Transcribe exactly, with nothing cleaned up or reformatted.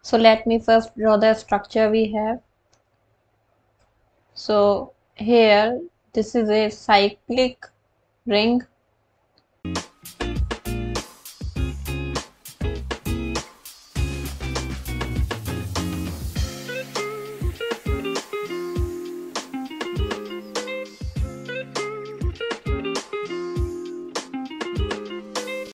So let me first draw the structure we have. So here this is a cyclic ring.